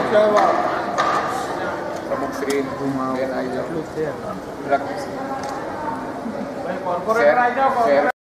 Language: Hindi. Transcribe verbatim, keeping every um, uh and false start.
प्रमुख श्री घुमा आई जाओ એટલું જ છે शहर